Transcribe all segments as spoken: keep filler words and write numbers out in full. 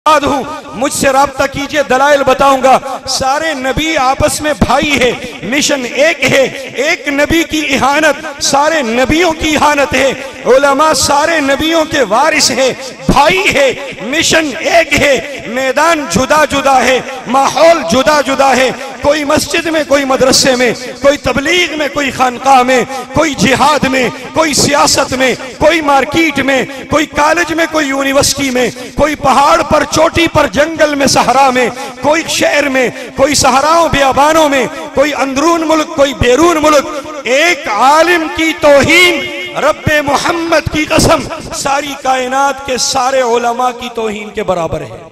हूँ, मुझसे राब्ता कीजिए, दलाइल बताऊंगा। सारे नबी आपस में भाई है, मिशन एक है। एक नबी की इहानत सारे नबियों की इहानत है। उलमा सारे नबियों के वारिस है, भाई है, मिशन एक है। मैदान जुदा जुदा है, माहौल जुदा जुदा है। कोई मस्जिद में, कोई मदरसे में, कोई तबलीग में, कोई खानकाह में, कोई जिहाद में, कोई सियासत में, कोई मार्केट में, कोई कॉलेज में, कोई यूनिवर्सिटी में, कोई पहाड़ पर, चोटी पर, जंगल में, सहरा में, कोई शहर में, कोई सहराओं बियाबानों में, कोई अंदरून मुल्क, कोई बैरून मुल्क। एक आलिम की तौहीन, रब्बे मोहम्मद की कसम, सारी कायनात के सारे उलमा की तौहीन के बराबर है।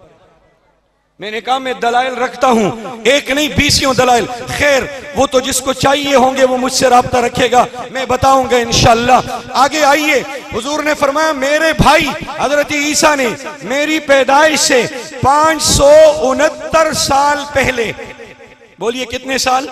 मैंने कहा मैं दलाइल रखता हूं, एक नहीं बीसियों दलाइल। खैर, वो तो जिसको चाहिए होंगे वो मुझसे राब्ता रखेगा, मैं बताऊंगा इंशाअल्लाह। आगे आइए, हुजूर ने फरमाया मेरे भाई हजरत ईसा ने मेरी पैदाइश से पांच सौ उनहत्तर साल पहले, बोलिए कितने साल,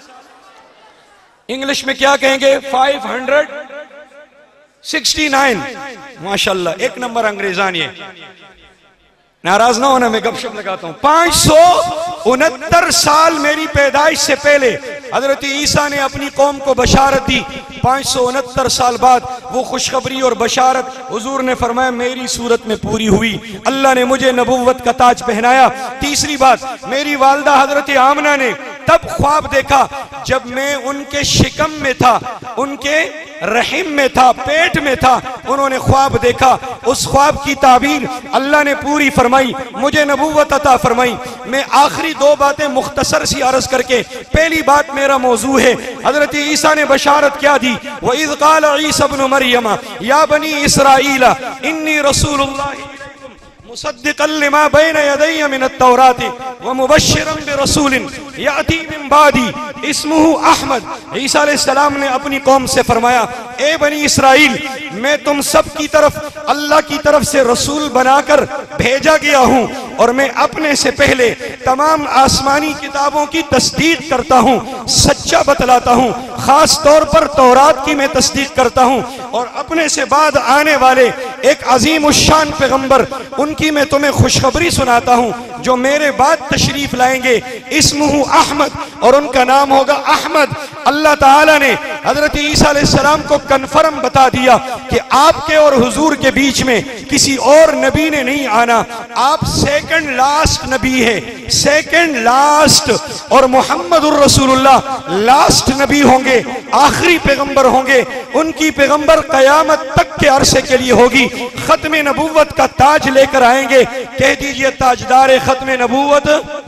इंग्लिश में क्या कहेंगे, फाइव हंड्रेड सिक्सटी नाइन। माशाल्लाह, एक नंबर अंग्रेजानी है, नाराज ना होना, मैं गपशप लगाता हूं। पांच सौ उनहत्तर साल मेरी पैदाइश से पहले हजरत ईसा ने अपनी कौम को बशारत दी। पांच सौ उनहत्तर साल बाद वो खुशखबरी और बशारत हुजूर ने फरमाया मेरी सूरत में पूरी हुई। अल्लाह ने मुझे नबुव्वत का ताज पहनाया। तीसरी बात, मेरी वालदा हजरत आमना ने तब ख्वाब देखा जब मैं उनके शिकम में था, उनके रहीम में था, पेट में था, उन्होंने ख्वाब देखा। उस ख्वाब की ताबीर अल्लाह ने पूरी फरमाई, मुझे नबुव्वत अता फरमाई। मैं आखिरी दो बातें मुख्तसर सी अर्ज करके, पहली बात मेरा मौजू है, हजरत ईसा ने बशारत क्या दी, व इज़ क़ाल ईसा इब्न मरियम या बनी इस्राईल इन्नी रसूलुल्लाह मुसद्दिक़न लिमा बैन यदैया मिनत तौराति व मुबश्शिरन बिरसूलिन याती मिन बादी इस्मुहु अहमद। ईसा अलैहिस्सलाम ने अपनी कौम से फरमाया, ए बनी इस्राइल, मैं तुम सब की तरफ अल्लाह की तरफ से रसूल बनाकर भेजा गया हूं और मैं अपने से पहले तमाम आसमानी किताबों की तस्दीक करता हूं, सच्चा बतलाता हूं। खास तौर पर तौरात की मैं तस्दीक करता हूं और अपने से बाद आने वाले एक अजीम उश्शान पैगंबर, उनकी मैं तुम्हें खुशखबरी सुनाता हूं जो मेरे बाद तशरीफ लाएंगे। इस्मुहु अहमद, और उनका नाम होगा अहमद। अल्लाह ताला ने हजरत ईसा अलैहिस्सलाम को कन्फर्म बता दिया कि आपके और हुजूर के बीच में किसी और नबी ने नहीं आना, आप सेकंड लास्ट नबी है, सेकंड लास्ट, और मुहम्मदुर रसूलुल्लाह लास्ट नबी होंगे, आखिरी पैगंबर होंगे। उनकी पैगंबर कयामत तक के अरसे के लिए होगी। खत्मे नबूवत का ताज लेकर आएंगे, कह दीजिए ताजदार खत्मे नबूवत।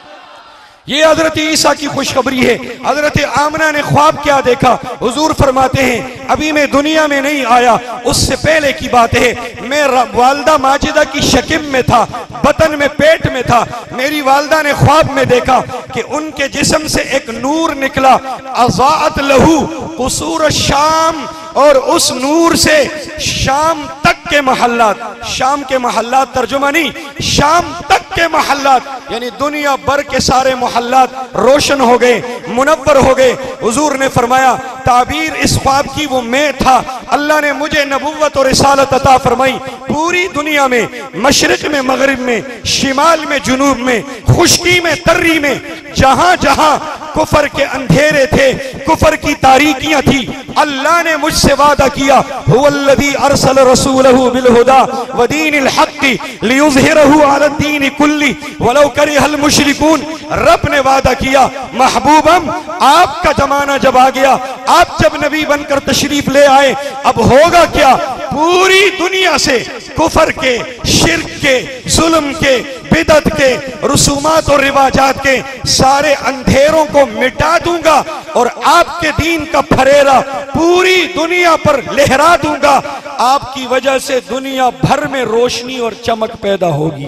ये हजरत ईसा की खुशखबरी है। हजरत आमना ने ख्वाब क्या देखा, हुजूर फरमाते हैं अभी मैं दुनिया में नहीं आया, उससे पहले की बात है। मैं वालदा माजिदा की शकीम में था, बतन में, पेट में था। मेरी वालदा ने ख्वाब में देखा कि उनके जिस्म से एक नूर निकला, अज़ाअत लहू कुसूर शाम, और उस नूर से शाम तक के महल्लात, शाम के महल्लात तर्जुमा नहीं, शाम तक के महल्लात यानी दुनिया भर के सारे मोहल्लात रोशन हो गए, मुनव्वर हो गए। हुजूर ने फरमाया ताबीर इस ख्वाब की वो मैं था। अल्लाह ने मुझे नबुव्वत और रिसालत अता फरमाई। पूरी दुनिया में, मशरिक में, मगरिब में, शिमाल में, जुनूब में, खुश्की में, तर्री में, जहां जहां कुफर के अंधेरे थे, कुफर की तारीकियां थी, अल्लाह ने मुझसे वादा किया, हुवल्लज़ी अरसल रसूलहु बिल हुदा व दीनिल हक़्क़ि लियुज़हिरहु अला दीनि कुल्ली वलौ करिहल मुशरिकून। रब ने वादा किया, महबूबम आपका जमाना जब आ गया, आप जब नबी बनकर तशरीफ ले आए, अब होगा क्या, पूरी दुनिया से कुफर के, शिर्क के, जुल्म के, बिदत के, रसूमात और रिवाजात के सारे अंधेरों को मिटा दूंगा और आपके दीन का फरेरा पूरी दुनिया पर लहरा दूंगा। आपकी वजह से दुनिया भर में रोशनी और चमक पैदा होगी।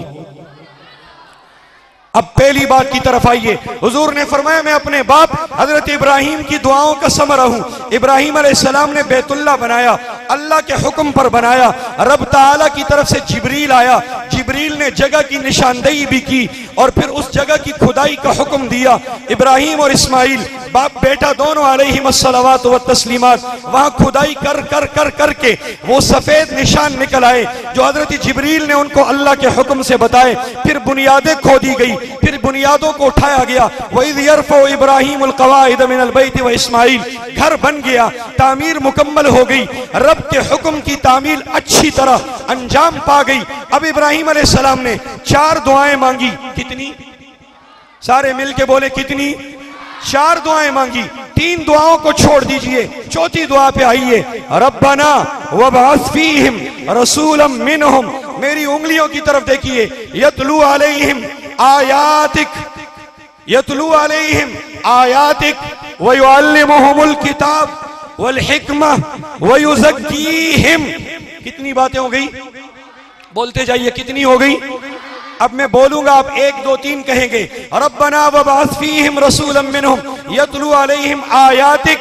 अब पहली बात की तरफ आइए। हुजूर ने फरमाया मैं अपने बाप हजरत इब्राहिम की दुआओं का समरा हूं। इब्राहिम अलैहिस्सलाम ने बैतुल्लाह बनाया, अल्लाह के हुक्म पर बनाया। रब ताला की तरफ से जिब्रील आया, जिब्रील ने जगह की निशानदेही भी की और फिर उस जगह की खुदाई का हुक्म दिया। इब्राहिम और इस्माइल बाप बेटा दोनों अलैहिमुस्सलावात व तस्लीमात वहां खुदाई कर कर कर करके वो सफेद निशान निकल आए जो हजरत जिब्रील ने उनको अल्लाह के हुक्म से बताए। फिर बुनियादें खोदी गई, फिर बुनियादों को उठाया गया। वइज़ यरफ़उ इब्राहीमुल क़वाइद मिनल बैति व इस्माइल, घर बन गया, तामीर मुकम्मल हो गई, रब के हुक्म की तामीर अच्छी तरह अंजाम पा गई। अब इब्राहिम अलैहिस्सलाम ने चार दुआएं मांगी। कितनी? सारे मिलके बोले कितनी? चार दुआएं मांगी। तीन दुआओं को छोड़ दीजिए, चौथी दुआ पे आइए। रब्बना वबअस फीहिम रसूलन मिनहुम, मेरी उंगलियों की तरफ देखिए। यतलू अलैहिम आयातिक, यतलू अलैहिम आयातिक व युअल्लिमुहुमुल किताब वल हिकमा व युज़क्कीहिम। कितनी बातें हो गई? बोलते जाइए कितनी हो गई? अब मैं बोलूंगा, आप एक दो तीन कहेंगे। रब्बना वबअस फीहिम रसूलन मिनहुम यतलू अलैहिम आयातिक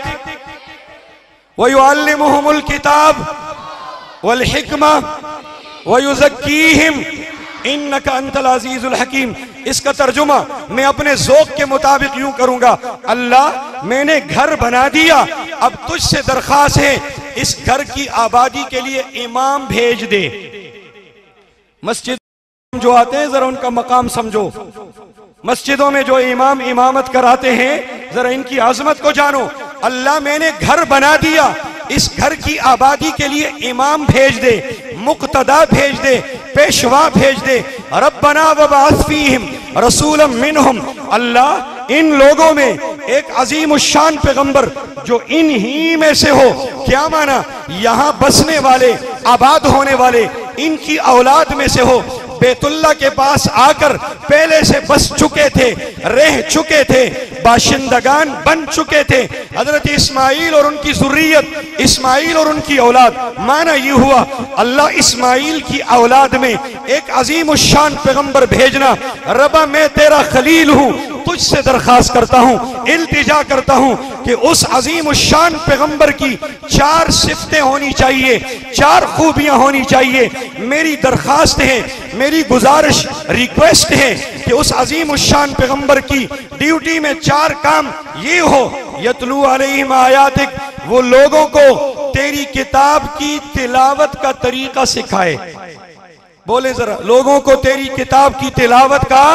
व युअल्लिमुहुमुल किताब वल हिकमा व युज़क्कीहिम इन्नका अंतल अज़ीज़ुल हकीम। इसका तर्जुमा मैं अपने ज़ौक़ के मुताबिक यूं करूंगा। अल्लाह मैंने घर बना दिया, अब तुझसे दरख्वास्त है इस घर की आबादी के लिए इमाम भेज दे। मस्जिद जो आते हैं जरा उनका मकाम समझो। मस्जिदों में जो इमाम इमामत कराते हैं जरा इनकी आजमत को जानो। अल्लाह मैंने घर बना दिया, इस घर की आबादी के लिए इमाम भेज दे, मुक्तदा भेज दे, पेशवा भेज दे। रब्बना वबअस फीहिम रसूलन मिनहुम, अल्लाह इन लोगों में एक अजीम शान पैगंबर जो इन ही में से हो। क्या माना? यहाँ बसने वाले, आबाद होने वाले, इनकी औलाद में से हो। बैतुल्लाह के पास आकर पहले से बस चुके थे, रह चुके थे, बाशिंदगान बन चुके थे। हजरत इस्माइल और उनकी ज़ुर्रियत, इस्माइल और उनकी औलाद। माना ये हुआ अल्लाह इस्माइल की औलाद में एक अजीम शान पैगंबर भेजना। रबा मैं तेरा खलील हूँ, तुझसे दरख्वास्त करता हूँ, इल्तिजा करता हूँ कि उस अजीम शान पैगंबर की चार सिफतें होनी चाहिए, चार खूबियां होनी चाहिए। मेरी दरख्वास्त है, मेरी गुजारिश, रिक्वेस्ट है कि उस अजीम शान पैगंबर की ड्यूटी में चार काम ये हो। यतलू अलैहिम आयातिक, वो लोगों को तेरी किताब की तिलावत का तरीका सिखाए। बोले जरा, लोगों को तेरी किताब की तिलावत का,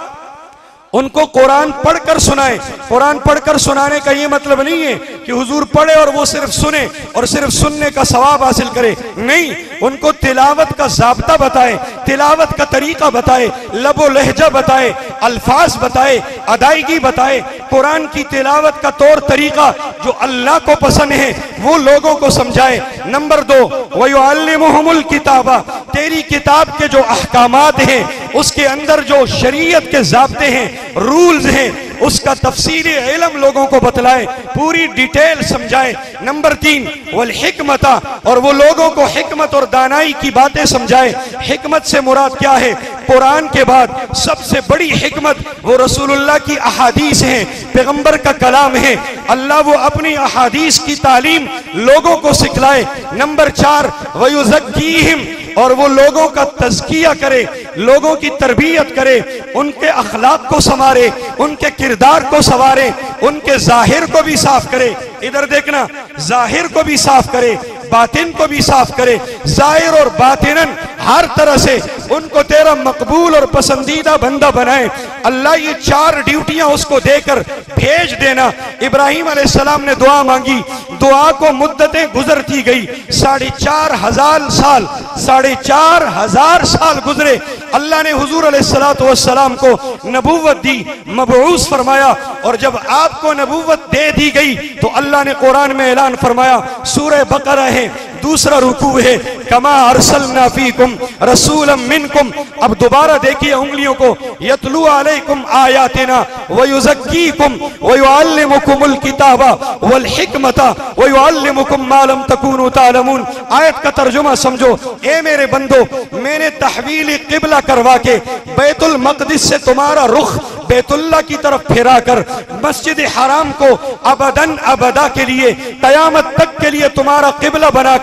उनको कुरान पढ़कर सुनाए। कुरान पढ़कर सुनाने का ये मतलब नहीं है कि हुजूर पढ़े और वो सिर्फ सुने और सिर्फ सुनने का सवाब हासिल करे। नहीं, उनको तिलावत का ज़ाब्ता बताए, तिलावत का तरीका बताए, लबो लहजा बताए, अल्फाज बताए, अदायगी बताए। कुरान की तिलावत का तौर तरीका जो अल्लाह को पसंद है वो लोगों को समझाए। नंबर दो, वयुअल्लिमुहुमुल किताबा, तेरी किताब के जो अहकामात हैं उसके अंदर जो शरीयत के ज़ाब्ते हैं, रूल्स हैं, उसका तफसीली इल्म लोगों को बतलाए, पूरी डिटेल समझाए। नंबर तीन, वल हिकमता, और वो लोगों को हिकमत और दानाई की बातें समझाए। हिकमत से मुराद क्या है? कुरान के बाद सबसे बड़ी हिकमत वो रसूलुल्लाह की अहादीस है, पैगंबर का कलाम है। अल्लाह वो अपनी अहादीस की तालीम लोगों को सिखलाए। नंबर चार, वयुज़क्कीहिम, और वो लोगों का तज़किया करे, लोगों की तरबियत करे, उनके अखलाक को संवारे, उनके किरदार को संवारे, उनके जाहिर को भी साफ करे। इधर देखना, जाहिर को भी साफ करे, बातिन को भी साफ करे। जाहिर और बातिनन हर तरह से उनको तेरा मकबूल और पसंदीदा बंदा बनाए। अल्लाह ये चार ड्यूटियां उसको देकर भेज देना। इब्राहिम अलैहिस्सलाम ने दुआ मांगी, दुआ को मुद्दतें गुजरती गई, साढ़े चार हजार साल साढ़े चार हजार साल गुजरे। अल्लाह ने हुजूर अलैहिस्सलातु वस्सलाम को नबूवत दी, मबऊस फरमाया, और जब आपको नबूवत दे दी गई तो अल्लाह ने कुरान में ऐलान फरमाया, सूरह बकरा है, दूसरा रुकू है, कमा अरसलना फीकुम रसूलन मिनकुम। अब दोबारा देखिए उंगलियों को, यतलू अलैकुम आयातिना व युज़क्कीकुम व युअल्लिमुकुमुल किताबा वल हिकमता व युअल्लिमुकुम मा लम तकूनु तालमून। आयत का तर्जुमा समझो। ए मेरे बंदो, मैंने तहवील किबला करवा के बैतुल मक़दिस से तुम्हारा रुख बैतुल्लाह की तरफ फिरा कर मस्जिद हराम को अबदन अबदा के लिए, कयामत तक के लिए तुम्हारा किबला बनाकर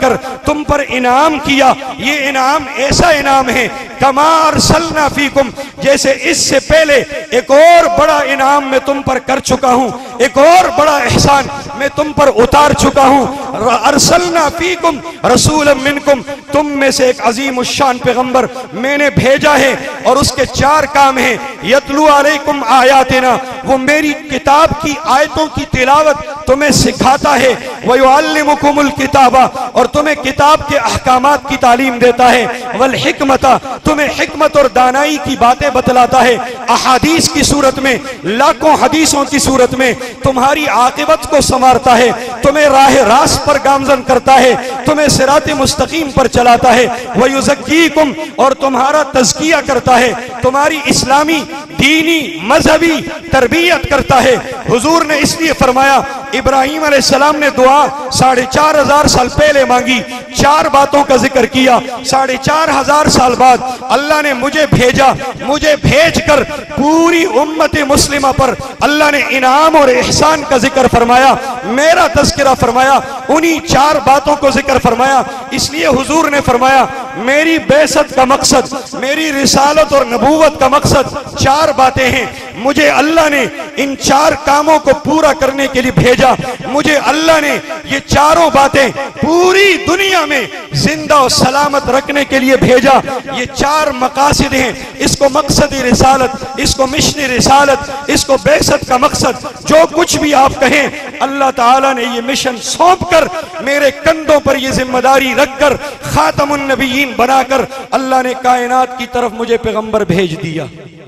कर तुम पर इनाम किया। ये इनाम ऐसा इनाम है कमा अरसलना फीकुम, जैसे इससे पहले एक और बड़ा इनाम मैं तुम पर कर चुका हूं, एक और बड़ा एहसान मैं तुम पर उतार चुका हूं। अरसलना फीकुम रसूलन मिनकुम, तुम में से एक अजीम उश्शान पैगंबर मैंने भेजा है और उसके चार काम हैं। यतलू अलैकुम आयातिना, वो मेरी किताब की आयतों की तिलावत तुम्हें सिखाता है। व युअल्लिमुकुमुल किताबा, और तुम्हें किताब के अहकामात की तालीम देता है। वल हिकमता, तुम्हें हिकमत और दानाई की बातें बतलाता है। अहादीस की सूरत में, लाखों हदीसों की सूरत में तुम्हारी आकिबत को संवारता है, तुम्हें राह रास्त पर गामजन करता है, तुम्हें सिराते मुस्तकीम पर चलाता है। व युज़क्कीकुम, और तुम्हारा तज़किया करता है, तुम्हारी इस्लामी दीनी मजहबी तरबियत करता है। हुजूर ने इसलिए फरमाया, इब्राहिम अलैहिस्सलाम ने दुआ साढ़े चार हजार साल पहले मांगी, चार बातों का जिक्र किया। साढ़े चार हजार साल बाद अल्लाह ने मुझे भेजा, मुझे भेजकर पूरी उम्मत मुस्लिमा पर अल्लाह ने इनाम और एहसान का जिक्र फरमाया, मेरा तज़किरा फरमाया, उन्हीं चार बातों को जिक्र फरमाया। इसलिए हुजूर ने फरमाया, मेरी बेसत का मकसद, मेरी रिसालत और नबूवत का मकसद चार बातें हैं। मुझे अल्लाह ने इन चार कामों को पूरा करने के लिए भेजा। मुझे अल्लाह ने ये चारों बातें पूरी दुनिया में जिंदा और सलामत रखने के लिए भेजा। ये चार मकासद हैं। इसको मकसद रिसालत, इसको मिशन रिसालत, इसको बेसत का मकसद, जो कुछ भी आप कहें, अल्लाह ताला ने ये मिशन सौंप कर मेरे कंधों पर ये जिम्मेदारी रखकर खातमुन नबीयीन बनाकर अल्लाह ने कायनात की तरफ मुझे पैगंबर भेज दिया।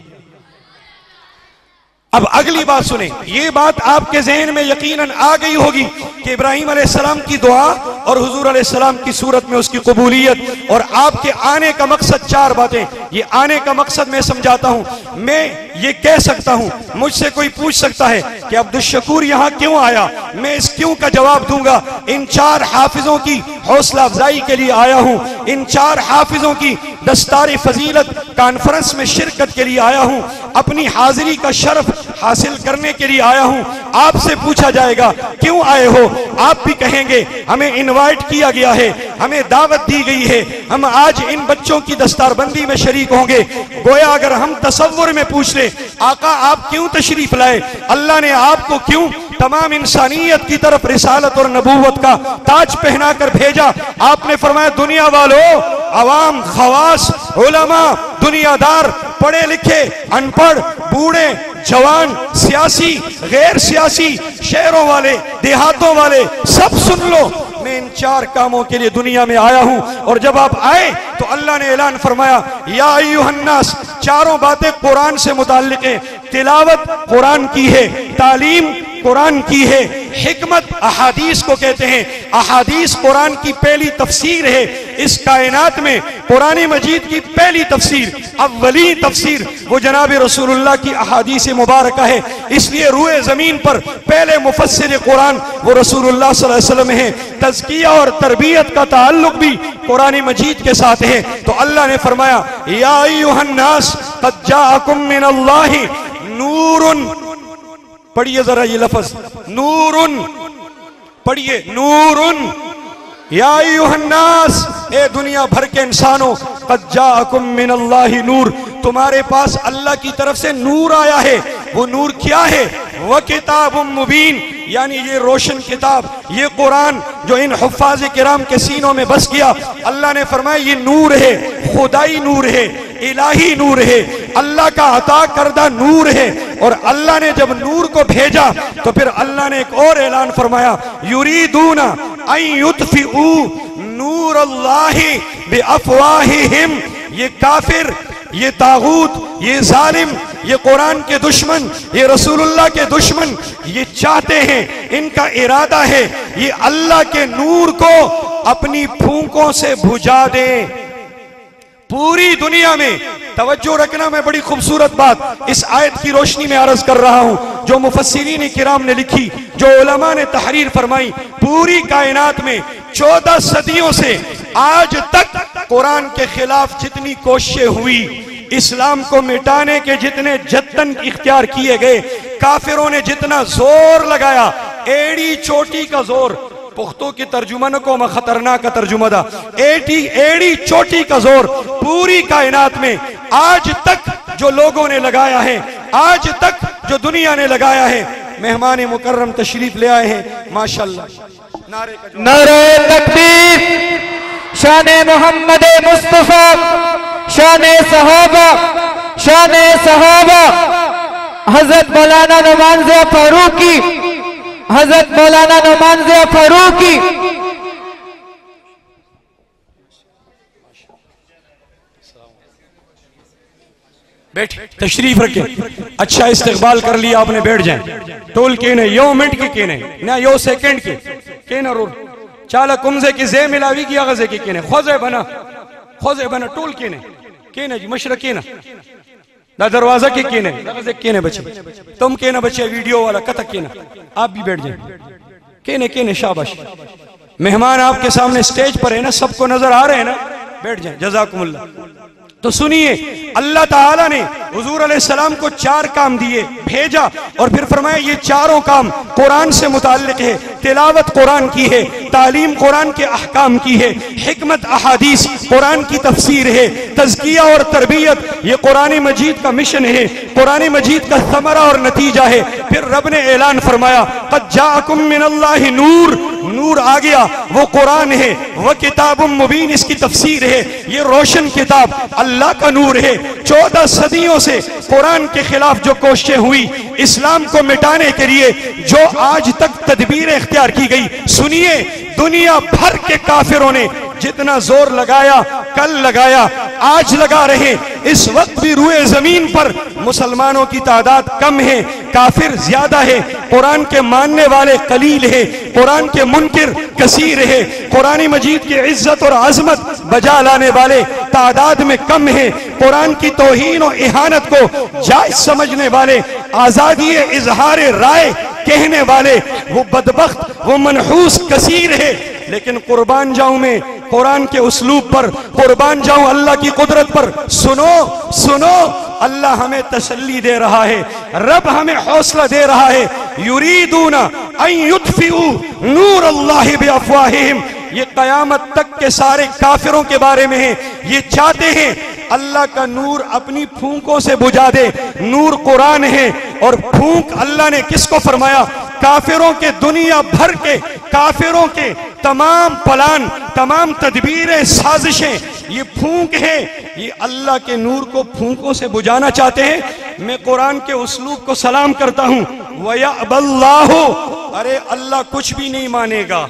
अब अगली बात सुने, ये बात आपके ज़हन में यकीनन आ गई होगी कि इब्राहिम अलैहिस्सलाम की दुआ और हुजूर अलैहिस्सलाम की सूरत में उसकी कबूलियत और आपके आने का मकसद चार बातें। ये आने का मकसद मैं समझाता हूं। मैं ये कह सकता हूं, मुझसे कोई पूछ सकता है कि अब्दुल शकूर यहां क्यों आया, मैं इस क्यों का जवाब दूंगा। इन चार हाफिजों की हौसला अफजाई के लिए आया हूं, इन चार हाफिजों की दस्तार फजीलत कॉन्फ्रेंस में शिरकत के लिए आया हूं, अपनी हाजिरी का शर्फ हासिल करने के लिए आया हूं। आपसे पूछा जाएगा क्यों आए हो, आप भी कहेंगे हमें इनवाइट किया गया है, हमें दावत दी गई है, हम आज इन बच्चों की दस्तारबंदी में शरीक होंगे। गोया अगर हम तसव्वुर में पूछ ले, आका आप क्यों तशरीफ लाए, अल्लाह ने आपको क्यों तमाम इंसानियत की तरफ रिसालत और नबूवत का ताज पहना कर भेजा। आपने फरमाया, दुनिया वालों, अवाम, खवास, उलमा, दुनियादार, पढ़े लिखे, अनपढ़, बूढ़े, जवान, सियासी, गैर सियासी, शहरों वाले, देहातों वाले, सब सुन लो, मैं इन चार कामों के लिए दुनिया में आया हूं। और जब आप आए तो अल्लाह ने ऐलान फरमाया, या अय्युहन्नास, चारों बातें कुरान से मुताल्लिक है। तिलावत कुरान की है, तालीम कुरान की है, हिकमत अहादीस को कहते हैं। अहादीस कुरान की पहली तफसीर है। इस कायनात में कुरान मजीद की पहली तफसीर, अव्वली तफसीर, वो जनाब रसूलुल्लाह की अहादीस मुबारका है। इसलिए रूए जमीन पर पहले मुफस्सिर कुरान वो रसूलुल्लाह सल्लल्लाहु अलैहि वसल्लम है। तज़किया और तरबियत का ताल्लुक भी कुरान मजीद के साथ है। तो अल्लाह ने फरमाया, या अय्युहन्नास क़द जाअकुम मिनल्लाहि नूरुन, पढ़िए जरा ये लफ्ज नूरुन, पढ़िए नूरुन, या अय्युहन्नास, ए दुनिया भर के इंसानों, क़द जाअकुम मिनल्लाहि नूर, तुम्हारे पास अल्लाह की तरफ से नूर आया है। वो नूर क्या है? व किताबुम मुबीन, यानी ये रोशन किताब, ये कुरान जो इन हुफ्फाज़ किराम के सीनों में बस गया। अल्लाह ने फरमाया ये नूर है, खुदाई नूर है, इलाही नूर है, अल्लाह का अता करदा नूर है। और अल्लाह ने जब नूर को भेजा तो फिर अल्लाह ने एक और ऐलान फरमाया, युरीदूना अन युत्फिऊ नूरल्लाहि बिअफ़वाहिहिम, ये काफिर, ये तागूत, ये जालिम, ये कुरान के दुश्मन, ये रसूलुल्लाह के दुश्मन, ये चाहते हैं, इनका इरादा है ये अल्लाह के नूर को अपनी फूंकों से बुझा दें। पूरी दुनिया में तवज्जो रखना, मैं बड़ी खूबसूरत बात इस आयत की रोशनी में अर्ज कर रहा हूं, जो मुफस्सिरीन किराम ने लिखी, जो उलमा ने तहरीर फरमाई। पूरी कायनात में चौदह सदियों से आज तक कुरान के खिलाफ जितनी कोशिशें हुई, इस्लाम को मिटाने के जितने जतन इख्तियार किए गए, काफिरों ने जितना जोर लगाया, एड़ी चोटी का जोर, पुख्तो की तर्जुमन को मैं खतरनाक का तर्जुमा था। एटी एड़ी चोटी का जोर पूरी कायनात में आज तक जो लोगों ने लगाया है, आज तक जो दुनिया ने लगाया है, मेहमान मुकर्रम तशरीफ ले आए हैं माशाल्लाह। नारे नारे तकबीर, शाने मोहम्मद मुस्तफा, शाने सहाबा, शाने सहाबा, हजरत मौलाना नुमान ज़िया फारूकी, हजरत मौलाना नुमान ज़िया फारूकी। बैठ तशरीफ रखे। अच्छा इस्तेकबाल कर लिया आपने, बैठ जाए। टोल के नहीं, यो मिनट के के नहीं ना, यो सेकंड के के ना रोल चाला कुमजे की जे मिलावी की आगजे के के नहीं, खोजे बना खोजे बना टोल के नहीं के नहीं मशरक के ना ना दरवाजा के के नहीं आगजे के नहीं बचे, तुम के ना बचे वीडियो वाला कतक के ना, आप भी बैठ जाए के ने के ने। शाबाश, मेहमान आपके सामने स्टेज पर है ना, सबको नजर आ रहे हैं ना, बैठ जाए। जज़ाकुमुल्लाह। तो सुनिए, अल्लाह ताला ने हुजूर अलैहिस्सलाम को चार काम दिए, भेजा और फिर फरमाया ये चारों काम कुरान से मुताल्लिक है। तिलावत कुरान की है, तालीम कुरान के अहकाम की है, हिकमत अहादीस कुरान की तफसीर है, तज़किया और तरबियत ये कुरान मजीद का मिशन है, कुरान मजीद का समरा और नतीजा है। फिर रब ने ऐलान फरमाया क़द जाअकुम मिनल्लाहि नूर, नूर आ गया, वो कुरान है, वह किताबुम मुबीन इसकी तफसीर है, ये रोशन किताब अल्लाह का नूर है। चौदह सदियों से कुरान के खिलाफ जो कोशिशें हुई इस्लाम को मिटाने के लिए, जो आज तक तदबीरें इख्तियार की गई, सुनिए दुनिया भर के काफिरों ने जितना जोर लगाया, कल लगाया, आज लगा रहे, इस वक्त भी रुए जमीन पर मुसलमानों की तादाद कम है, काफिर ज्यादा है, कुरान के मानने वाले कलील है, कुरान के मुनकिर कसीर है, कुरान मजीद की इज्जत और अजमत बजा लाने वाले तादाद में कम है, कुरान की तौहीन और इहानत को जायज समझने वाले, आजादी इजहार राय कहने वाले वो बदबख्त, वो मनहूस कसीर है। लेकिन कुर्बान जाऊं मैं कुरान के उसलूब पर, कुर्बान जाऊं अल्लाह की कुदरत पर। सुनो सुनो, अल्लाह हमें तसल्ली दे रहा है, रब हमें हौसला दे रहा है। युरीदूना अन युत्फिऊ नूर अल्लाहि बिअफ़वाहिहिम, ये कयामत तक के सारे काफिरों के बारे में है। ये चाहते हैं अल्लाह का नूर अपनी फूंकों से बुझा दे। नूर कुरान है और फूंक अल्लाह ने किसको फरमाया? काफिरों के, दुनिया भर के काफिरों के तमाम प्लान, तमाम तदबीरें, साजिशें, ये फूंक है, ये अल्लाह के नूर को फूंकों से बुझाना चाहते हैं। मैं कुरान के उसलूब को सलाम करता हूं, वयअबल्लाहु, अरे अल्लाह कुछ भी नहीं मानेगा,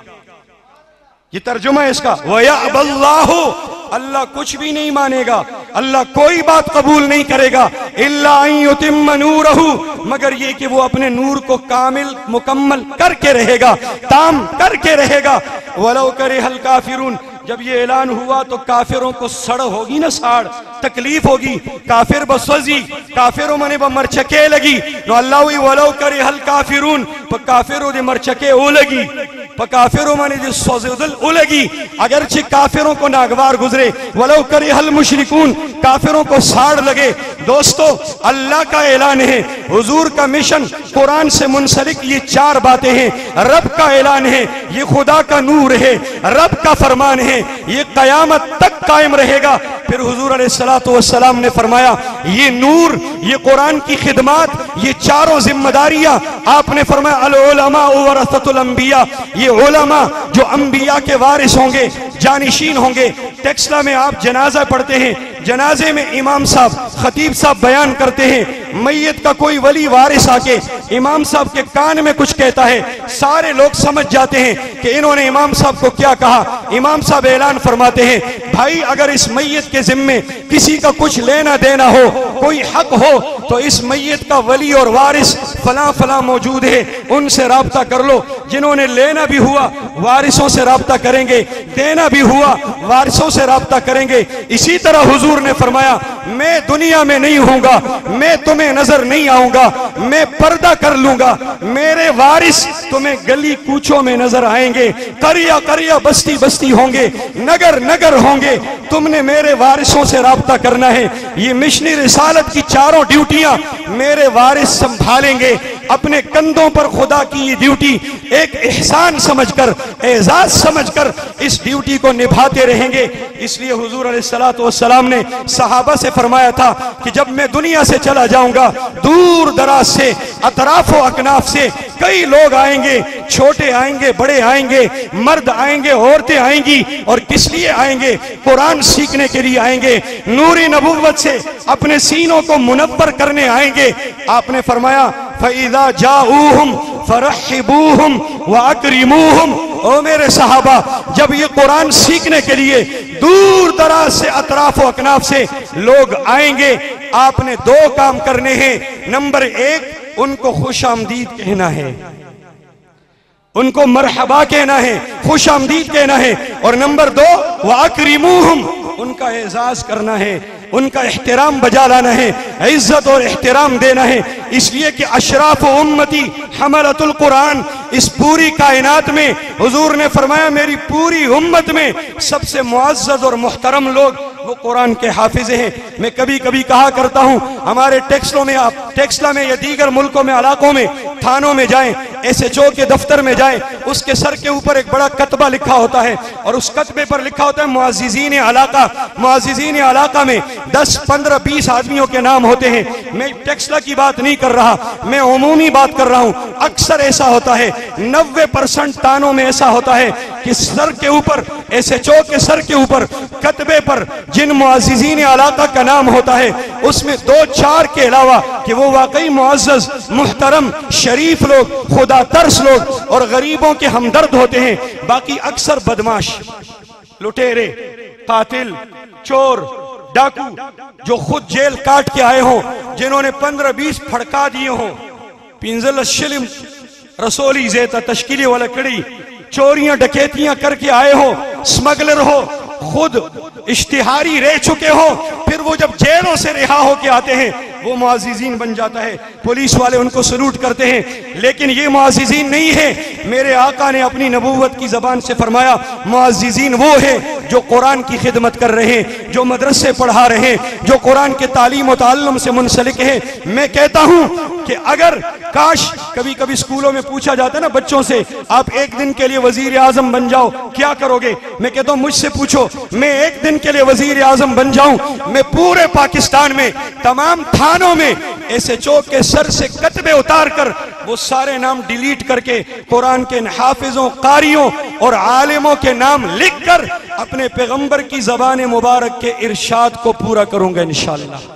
ये तर्जुमा है इसका। वयअबल्लाहु, अल्लाह कुछ भी नहीं मानेगा, अल्लाह कोई बात कबूल नहीं करेगा। इल्ला अन युतिम्म नूरहु, मगर ये कि वो अपने नूर को कामिल मुकम्मल करके रहेगा, ताम करके रहेगा। वलौ करिहल काफिरून, जब ये ऐलान हुआ तो काफिरों को सड़ होगी ना, साड़ तकलीफ होगी, काफिर बसवजी, काफिरों मने मरचके लगी। तो अल्लाह वलौ करिहल काफिरून, पर काफिरों ने मरचके ओ लगी, पर काफिरों मने जो सोजुल ओ लगी, अगरचे काफिरों को नागवार गुजरे। वलौ करिहल मुशरिकून, काफिरों को साड़ लगे। दोस्तों अल्लाह का ऐलान है, हुजूर का मिशन, कुरान से मुंसलिक ये चार बातें हैं। रब का ऐलान है, ये खुदा का नूर है, रब का फरमान है, ये कयामत तक कायम रहेगा। फिर हुजूर अलैहिस्सलातु वस्सलाम ने फरमाया ये नूर, ये कुरान की खिदमत, ये चारों जिम्मेदारियां आपने फरमाया अल उलमा वरसतुल अंबिया, ये उलमा जो अंबिया के वारिस होंगे, जानिशीन होंगे। टेक्सला में आप जनाजा पढ़ते हैं, जनाजे में इमाम साहब, खतीब साहब बयान करते हैं, मैयत का कोई वली वारिस आके इमाम साहब के कान में कुछ कहता है, सारे लोग समझ जाते हैं कि इन्होंने इमाम साहब को क्या कहा। इमाम साहब ऐलान फरमाते हैं, भाई अगर इस मैयत के जिम्मे किसी का कुछ लेना देना हो, कोई हक हो, तो इस मैयत का वली और वारिस फला फला मौजूद है, उनसे राब्ता कर लो। जिन्होंने लेना भी हुआ वारिसों से राब्ता करेंगे, देना भी हुआ वारिसों से राब्ता करेंगे। इसी तरह हुजूर ने फरमाया मैं दुनिया में नहीं होऊंगा, मैं तुम्हें नजर नहीं आऊंगा, मैं पर्दा कर लूंगा, मेरे वारिस तुम्हें गली कूचों में नजर आएंगे, करिया करिया बस्ती बस्ती होंगे, नगर नगर होंगे। तुमने मेरे वारिसों से राब्ता करना है। ये मिशनी रिसालत की चारों ड्यूटियां मेरे वारिस संभालेंगे। अपने कंधों पर खुदा की ये ड्यूटी एक एहसान समझकर, एजाज समझकर इस ड्यूटी को निभाते रहेंगे। इसलिए हुजूर अलैहिस्सलातु वस्सलाम ने सहाबा से फरमाया था कि जब मैं दुनिया से चला जाऊंगा, दूर दराज से, अतराफ व अकनाफ से कई लोग आएंगे, छोटे आएंगे, बड़े आएंगे, मर्द आएंगे, औरतें आएंगी। और किस लिए आएंगे? कुरान सीखने के लिए आएंगे, नूरी नबुव्वत से अपने सीनों को मुनव्वर करने आएंगे। आपने फरमाया फ़इज़ा जाऊहुम फरहिबूहुम व अकरिमूहुम। ओ मेरे सहाबा, जब ये कुरान सीखने के लिए दूर दराज से, अतराफ व अकनाफ से लोग आएंगे, आपने दो काम करने हैं। नंबर एक, उनको खुश आमदीद कहना है, उनको मरहबा कहना है, खुश आमदीद कहना है। और नंबर दो, व अकरिमूहुम, उनका एजाज करना है, उनका एहतराम बजा लाना है, इज्जत और एहतराम देना है। इसलिए कि अशराफ उम्मती हमलतुल कुरान, इस पूरी कायनात में हुजूर ने फरमाया मेरी पूरी उम्मत में सबसे मुअज़्ज़ज़ और मुहतरम लोग वो कुरान के हाफिज हैं। मैं कभी कभी कहा करता हूँ, हमारे टेक्सलों में, आप टेक्सला में या दीगर मुल्कों में, इलाकों में, थानों में जाएं, एस एच ओ के दफ्तर में जाएं, उसके सर के ऊपर एक बड़ा कतबा लिखा होता है और उस कतबे पर लिखा होता है मुअज़्ज़िज़ीन इलाका। मुअज़्ज़िज़ीन इलाका में दस पंद्रह बीस आदमियों के नाम होते हैं। मैं टेक्सला की बात नहीं कर रहा, मैं उमूमी बात कर रहा हूँ। अक्सर ऐसा होता है, नब्बे परसेंट थानों में ऐसा होता है कि सर के ऊपर, एस एच ओ के सर के ऊपर कतबे पर जिन मुअज़्ज़िज़ीन इलाका का नाम होता है, उसमें दो चार के अलावा कि वो वाकई मुअज़्ज़ज़, मुहतरम, शरीफ लोग, खुदा तरस लोग और गरीबों के हमदर्द होते हैं। बाकी अक्सर बदमाश, लुटेरे, कातिल, चोर, डाकू, जो खुद जेल काट के आए हों, जिन्होंने पंद्रह बीस फड़का दिए हों, पिंजल शिलिम रसोली जेता तश्कीली वाला कड़ी, चोरियां डकैतियां करके आए हो, स्मगलर हो, खुद इश्तिहारी रह चुके हो, फिर वो जब जेलों से रिहा होके आते हैं वो मुअज़्ज़िज़ीन बन जाता है। पुलिस वाले उनको सलूट करते हैं, लेकिन ये मुअज़्ज़िज़ीन नहीं है। मेरे आका ने अपनी नबूवत की जबान से फरमाया मुअज़्ज़िज़ीन वो है जो कुरान की खिदमत कर रहे हैं, जो मदरसे पढ़ा रहे हैं, जो कुरान के तालीम और ताल्लुम से मुंसलिक है। मैं कहता हूँ कि अगर काश, कभी कभी स्कूलों में पूछा जाता है ना बच्चों से, आप एक दिन के लिए वजीर आजम बन जाओ क्या करोगे? मैं कहता हूँ मुझसे पूछो, मैं एक दिन के लिए वजीर आजम बन जाऊं, मैं पूरे पाकिस्तान में तमाम थानों में एस एच ओ के सर से कतबे उतार कर वो सारे नाम डिलीट करके कुरान के हाफिजों, कारियों और आलिमों के नाम लिख कर अपने पैगंबर की जबान मुबारक के इरशाद को पूरा करूंगा इंशाअल्लाह।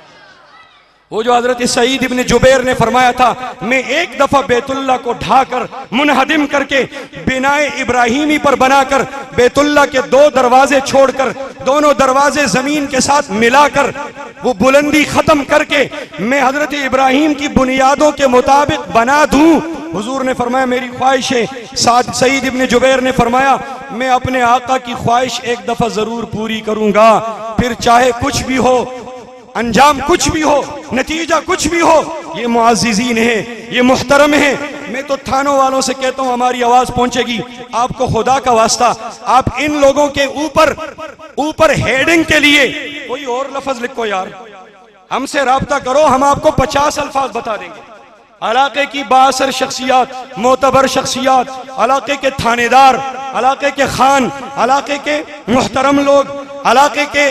वो जो हजरत सईद इब्न जुबैर ने फरमाया था, मैं एक दफा बैतुल्ला को ढाकर, मुनहदिम करके, बिनाए इब्राहिमी पर बनाकर, बैतुल्ला के दो दरवाजे छोड़कर, दोनों दरवाजे जमीन के साथ मिलाकर, वो बुलंदी खत्म करके मैं हजरत इब्राहिम की बुनियादों के मुताबिक बना दूं। हुजूर ने फरमाया मेरी ख्वाहिश है। साद सईद इब्न जुबैर ने फरमाया मैं अपने आका की ख्वाहिश एक दफा जरूर पूरी करूंगा, फिर चाहे कुछ भी हो, अंजाम कुछ भी हो, नतीजा कुछ भी हो। ये मुअज़्ज़िज़ीन है, ये मुहतरम है। मैं तो थानों वालों से कहता हूं हमारी आवाज पहुंचेगी, आपको खुदा का वास्ता, आप इन लोगों के ऊपर ऊपर हेडिंग के लिए कोई और लफ्ज लिखो यार, हमसे राब्ता करो, हम आपको पचास अल्फाज बता देंगे। इलाके की बासर शख्सियात, मोतबर शख्सियात, इलाके के थानेदार, इलाके के खान, इलाके के मुहतरम लोग, इलाके के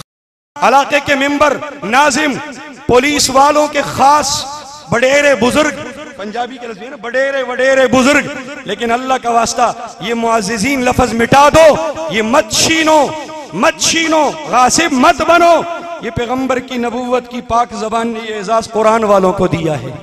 इलाके के मेंबर, नाजिम, पुलिस वालों के खास बड़ेरे बुजुर्ग, पंजाबी के लफ्ज़ है ना, बड़ेरे वडेरे बुजुर्ग, लेकिन अल्लाह का वास्ता ये मुअज़्ज़िज़ीन लफ्ज मिटा दो, ये मत छीनो, मत छीनो, गासिब मत बनो। ये पैगंबर की नबूवत की पाक ज़बान ने ये एजाज कुरान वालों को दिया है।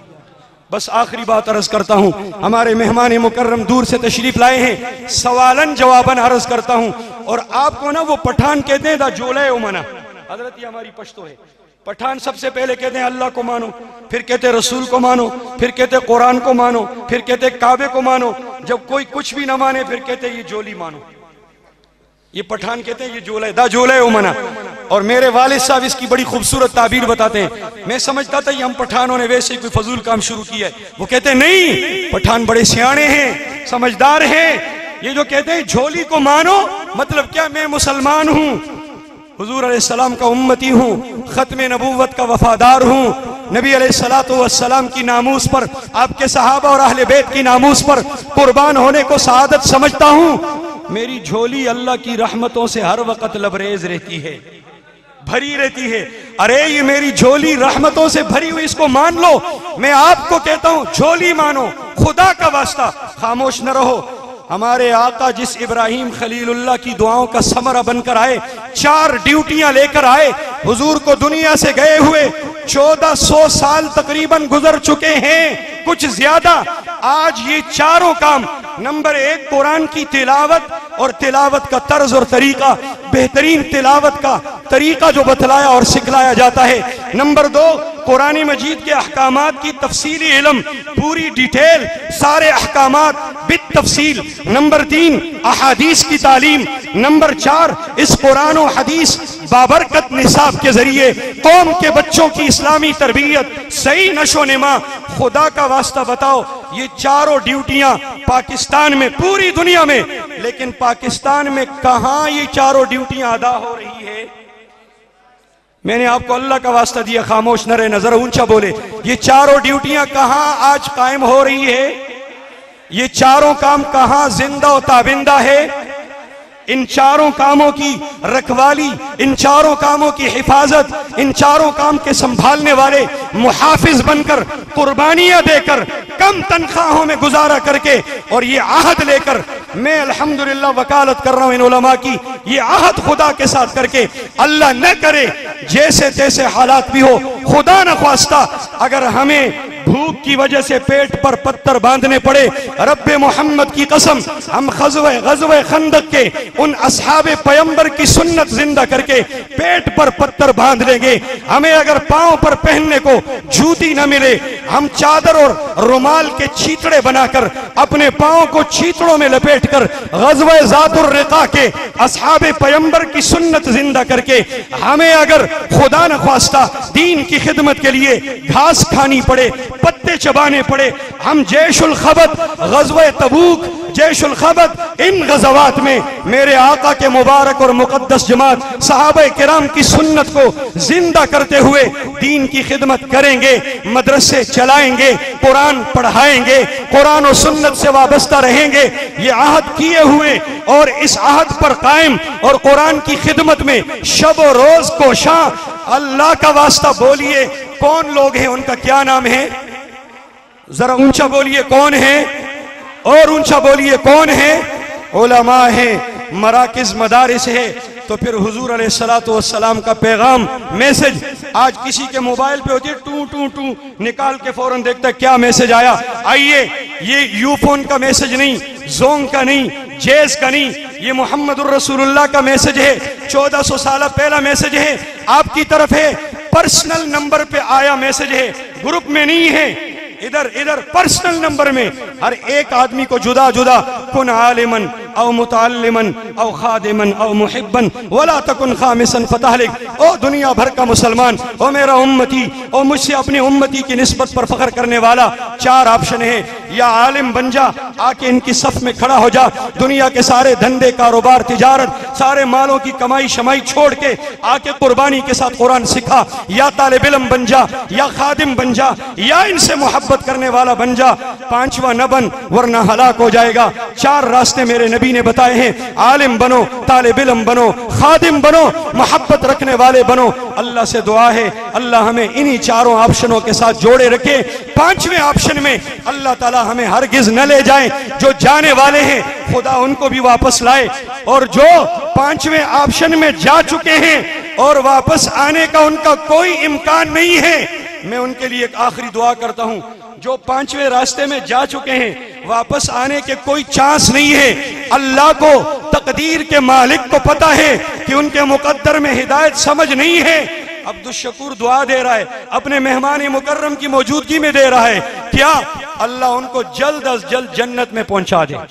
बस आखिरी बात अर्ज करता हूँ, हमारे मेहमान मुकर्रम दूर से तशरीफ लाए हैं, सवालन जवाबन अर्ज करता हूँ। और आपको ना वो पठान कहते हैं दा जोले उमना, हजरत ये हमारी पश्तो है। पठान सबसे पहले कहते हैं अल्लाह को मानो, फिर कहते हैं रसूल को मानो, फिर कहते हैं कुरान को मानो, फिर कहते हैं काबे को मानो। जब कोई कुछ भी ना माने फिर कहते हैं ये जोली मानो। ये पठान कहते हैं ये जोले दा जोले उमना। और मेरे वालिद साहब इसकी बड़ी खूबसूरत ताबीर बताते हैं। मैं समझता था ये हम पठानों ने वैसे ही कोई फजूल काम शुरू किया है। वो कहते हैं नहीं, पठान बड़े सियाने हैं, समझदार हैं। ये जो कहते हैं झोली को मानो, मतलब क्या, मैं मुसलमान हूं, हुजूर अलैहिस्सलाम का उम्मती हूँ, खत्म नबूवत का वफादार हूँ, नबी अलैहिस्सलातु वस्सलाम की नामूस पर, आपके सहाबा और अहले बैत की नामूस पर कुर्बान होने को सआदत समझता हूँ। मेरी झोली अल्लाह की रहमतों से हर वक्त लबरेज रहती है, भरी रहती है। अरे ये मेरी झोली रहमतों से भरी हुई, इसको मान लो। मैं आपको कहता हूं झोली मानो, खुदा का वास्ता खामोश न रहो। हमारे आका जिस इब्राहिम खलीलुल्लाह की दुआओं का समरा बनकर आए, चार ड्यूटियां लेकर आए, हुजूर को दुनिया से गए हुए चौदह सौ साल तकरीबन गुजर चुके हैं, कुछ ज्यादा। आज ये चारों काम, नंबर एक कुरान की तिलावत और तिलावत का तर्ज और तरीका, बेहतरीन तिलावत का तरीका जो बतलाया और सिखलाया जाता है। नंबर दो कुरान मजीद के अहकामात की तफसीली इल्म, पूरी डिटेल, सारे अहकामात बित तफसील। नंबर तीन अहादीस की तालीम। नंबर चार इस कुरान और हदीस बाबरकत निसाब के जरिए कौम के बच्चों की इस्लामी तरबियत, सही नशो नमा। खुदा का वास्ता बताओ, ये चारों ड्यूटियां पाकिस्तान में, पूरी दुनिया में, लेकिन पाकिस्तान में कहां ये चारों ड्यूटियां अदा हो रही है? मैंने आपको अल्लाह का वास्ता दिया, खामोश न रहे, नजर ऊंचा बोले। ये चारों ड्यूटियां कहां आज कायम हो रही है? ये चारों काम कहां जिंदा और ताबिंदा है? इन चारों कामों की रखवाली, इन चारों कामों की हिफाजत, इन चारों काम के संभालने वाले मुहाफिज बनकर, कुर्बानियां देकर, कम तनख्वाहों में गुजारा करके, और ये आहद लेकर, मैं अल्हम्दुलिल्लाह वकालत कर रहा हूं इन उलमा की, ये आहद खुदा के साथ करके, अल्लाह न करे जैसे तैसे हालात भी हो, खुदा न ख्वास्ता अगर हमें भूख की वजह से पेट पर पत्थर बांधने पड़े, रब्बे मोहम्मद की कसम, हम गज़वे गज़वे खंदक के उन असहाबे पैगंबर की सुन्नत जिंदा करके पेट पर पत्थर बांध लेंगे। हमें अगर पांव पर पहनने को जूती न मिले, हम चादर और रुमाल के चीतड़े बनाकर अपने पांव को चीतड़ों में लपेट कर गज़वे ज़ातुर रिक़ा के असहाबे पैगंबर की सुन्नत जिंदा करके, हमें अगर खुदा न ख्वास्ता दीन की खिदमत के लिए घास खानी पड़े, पत्ते चबाने पड़े, हम जैशुल खबत, गज़वे तबूक, जैशुल खबत, इन गज़वात में मेरे आका के मुबारक और मुकद्दस जमात सहाबा किराम की सुन्नत को जिंदा करते हुए दीन की खिदमत करेंगे, मदरसे चलाएंगे, कुरान पढ़ाएंगे, कुरान और सुन्नत से वाबस्ता रहेंगे। ये आहद किए हुए और इस आहद पर कायम और कुरान की खिदमत में शब और रोज कोशा, अल्लाह का वास्ता बोलिए कौन लोग हैं, उनका क्या नाम है? जरा ऊंचा बोलिए कौन है, और ऊंचा बोलिए कौन है? उलमा है, मराकिज मदारिस है। तो फिर हुजूर अलैहिस्सलातु वस्सलाम का पैगाम, मैसेज आज किसी के मोबाइल पे होती है, टू टू टू निकाल के फौरन देखता है क्या मैसेज आया। आइए, ये यूफोन का मैसेज नहीं, जोंग का नहीं, जेज का नहीं, ये मुहम्मदुर रसूलुल्लाह का मैसेज है। चौदह सौ साल पहला मैसेज है, आपकी तरफ है, पर्सनल नंबर पे आया मैसेज है, ग्रुप में नहीं है। इधर इधर पर्सनल नंबर में हर एक आदमी को जुदा जुदा, कुन आलिमन औ मुताल्लिमन औ खादिमन औ मुहिब्बन वला तकुन खामिसन फतहलिक। ओ दुनिया भर का मुसलमान, ओ मेरा उम्मती, ओ मुझसे अपनी उम्मती की निस्बत पर फख्र करने वाला, चार ऑप्शन है। या आलिम बन जा, आके इनकी सफ में खड़ा हो जा, दुनिया के सारे धंधे कारोबार तिजारत, सारे मालों की कमाई शमाई छोड़ के आके कुर्बानी के साथ कुरान सिखा। या तालिब इल्म बन जा, या खादिम बन जा, या इनसे मोहब्बत करने वाला बन जा। पांचवा न बन वरना हलाक हो जाएगा। चार रास्ते मेरे नबी ने बताए हैं, आलिम बनो, तालिब इल्म बनो, खादिम बनो, मोहब्बत रखने वाले बनो। अल्लाह से दुआ है अल्लाह हमें इन्हीं चारों ऑप्शनों के साथ जोड़े रखे। पांचवें ऑप्शन में अल्लाह ताला हमें हरगिज न ले जाए। जो जाने वाले हैं खुदा उनको भी वापस लाए, और जो पांचवें ऑप्शन में जा चुके हैं और वापस आने का उनका कोई इम्कान नहीं है, मैं उनके लिए एक आखिरी दुआ करता हूं। जो पांचवें रास्ते में जा चुके हैं, वापस आने के कोई चांस नहीं है। अल्लाह को, तकदीर के मालिक को पता है कि उनके मुकद्दर में हिदायत समझ नहीं है। अब्दुल शकूर दुआ दे रहा है, अपने मेहमान मुकर्रम की मौजूदगी में दे रहा है, क्या अल्लाह उनको जल्द अज जल्द जन्नत में पहुंचा दे।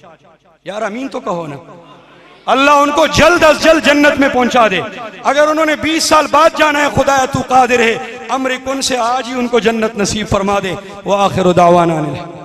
यार अमीन तो कहो ना। अल्लाह उनको जल्द अज जल्द जन्नत में पहुंचा दे। अगर उन्होंने बीस साल बाद जाना है, खुदा तू कादिर है, अम्र कुन से आज ही उनको जन्नत नसीब फरमा दे। व आखिर दावाना।